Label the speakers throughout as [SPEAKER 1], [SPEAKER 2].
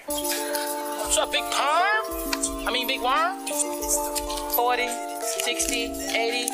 [SPEAKER 1] What's up, Big Perm? I mean, Big Worm? 40, 60, 80,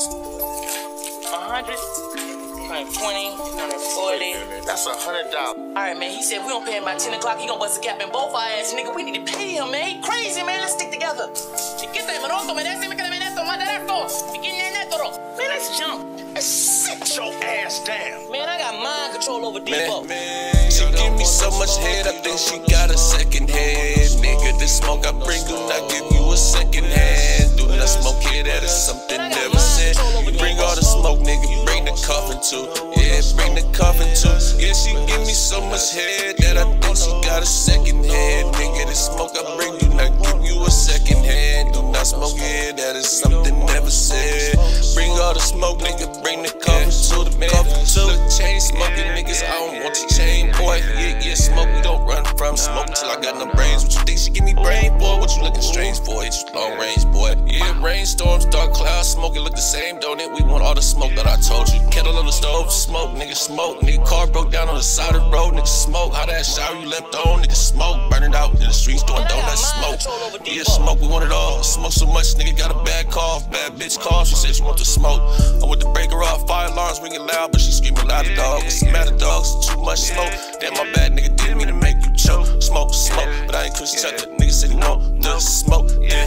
[SPEAKER 1] 100, 120, 140.
[SPEAKER 2] That's $100.
[SPEAKER 1] Alright, man, he said if we don't pay him by 10 o'clock, he gonna bust a cap in both our ass, nigga. We need to pay him, man. He crazy, man. Let's stick together. ¿Qué te manoto, man? Déjame que me neto, más de esto. Man, let's jump.
[SPEAKER 2] Sit your ass down.
[SPEAKER 1] Man, I got mind control over Depot.
[SPEAKER 3] She give me so much head, I think she got a second head. Nigga, the smoke I bring do not give you a second hand. Do not smoke here, that is something never said. Bring all the smoke, nigga, bring the coffin too. Yeah, bring the coffin too. Yeah, she give me so much head that I think she got a second head. Nigga, the smoke I bring do not give you a second hand. Do not smoke here, that is something never said. Bring all the smoke, nigga, bring the coffin to the coffin to the chain smoking niggas. I don't want your chain, boy. Yeah, smoke, we don't run from smoke till I got no brains. What you think she give me brain, boy? What you looking strange for? It's long range, boy. Yeah, rainstorms, dark clouds, smoke, it look the same, don't it? We want all the smoke that I told you. Kettle on the stove, smoke, nigga, smoke. Nigga, car broke down on the side of the road, nigga, smoke. How that shower you left on, nigga, smoke. Burning out in the streets doing donuts, smoke. Yeah, smoke, we want it all. Smoke so much, nigga, got a bad cough. Bad bitch call, she said she want to smoke. I went to break her off, fire alarms ringing loud, but she screaming louder, dog. What's the matter, dog? It's too much smoke. Damn, my bad, nigga, didn't mean to make you choke. Smoke, but I ain't Chris Tucker. Nigga said he want the smoke. Yeah.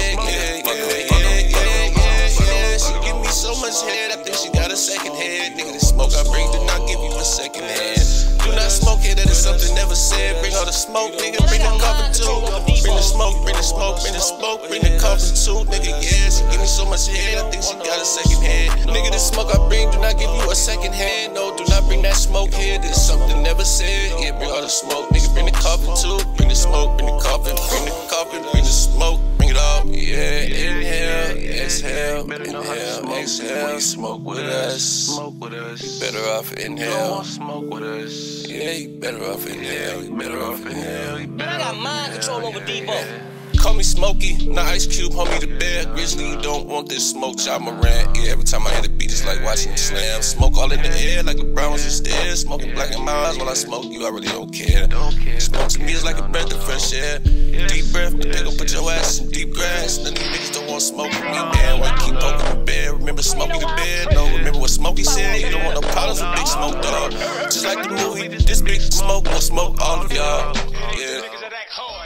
[SPEAKER 3] She give me so much head, I think she got a second head. Nigga, the smoke I bring do not give you a second hand. Do not smoke it, that is something never said. Bring all the smoke, nigga, bring the coffin too. Bring the smoke, bring the smoke, bring the smoke, bring the coffin too. Nigga, yeah, she give me so much head, I think she got a second head. Nigga, the smoke I bring do not give you a second hand. No, do not bring that smoke here, that is something never said. Yeah, bring all the smoke, nigga, bring the coffin too. Bring the smoke, bring the coffin, bring the coffin, bring the smoke, bring it all. Yeah, inhale, exhale, inhale, exhale, smoke with us.
[SPEAKER 2] Smoke with us.
[SPEAKER 3] You better off inhale.
[SPEAKER 2] Smoke with us.
[SPEAKER 3] Yeah, you better off inhale. You better off inhale.
[SPEAKER 1] Man, I got mind control over Depot.
[SPEAKER 3] Call me Smokey, not Ice Cube, homie the bear. Grizzly, you don't want this smoke, Ja Morant. Yeah, every time I hit the beat, it's like watching him slam. Smoke all in the air, like LeBron was just there. Smoking black in my eyes while I smoke you, I really don't care. Smoke to me is like a breath of fresh air. Deep breath, but they gon' put your ass in deep grass. None of these niggas don't want smoke with me, man. Why keep poking the bear? Remember Smokey the bear? No, remember what Smokey said? You don't want no problems with Big Smoke, dog. Just like the movie, this Big Smoke will smoke all of y'all. Yeah.